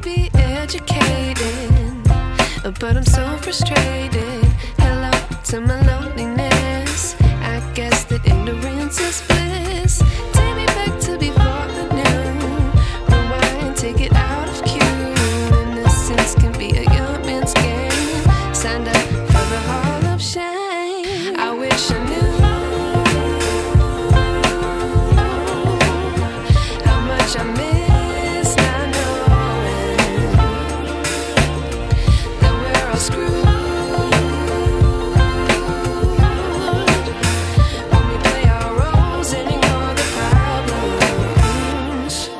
be educated, but I'm so frustrated. Hello to my loneliness. I guess that ignorance is bliss. Take me back to before I knew. Rewind, take it out of cue. Innocence can be a young man's game. Signed up for the hall of shame. I wish I knew how much I miss not knowing that we're all screwed when we play our roles and ignore the problems.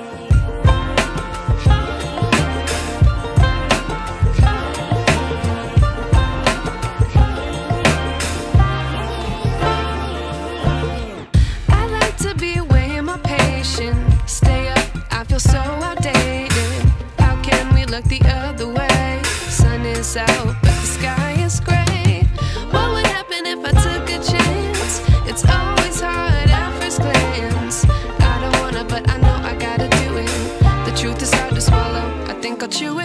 I like to be away in my patience. Stay up, I feel so outdated. How can we look the other way? Sun is out, but the sky is gray. What would happen if I took a chance? It's always hard at first glance. I don't wanna, but I know I gotta do it. The truth is hard to swallow, I think I'll chew it.